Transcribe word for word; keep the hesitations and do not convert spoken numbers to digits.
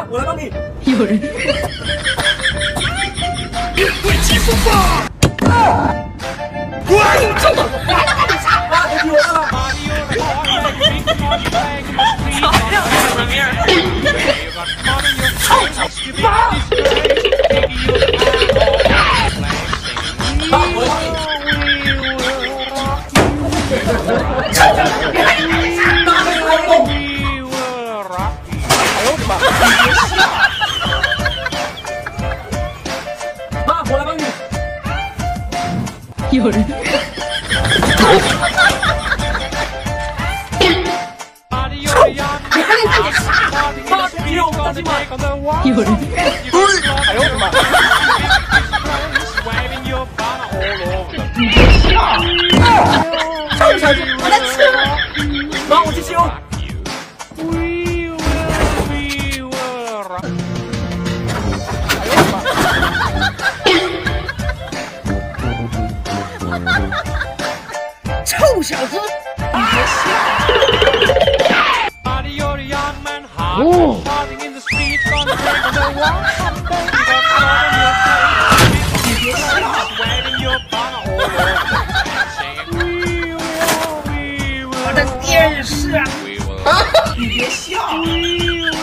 妈，我来帮你。 有人。 会欺负吧！滚！这么快！ 妈，别踢我了！ 操操妈！ 妈，我来帮你。 臭家伙，别害你！ 妈，没有来动。 哎呦我的妈！别笑！ 妈，我来帮你。 有人。 你还能干点啥？ 妈，别踢我，放心吧。 有人。 哎呦我的妈！ 你别笑！ 臭小子，我来吃了！ 妈，我继续哦。 臭小子，你别笑！哦。你别笑！我的电视啊！你别笑！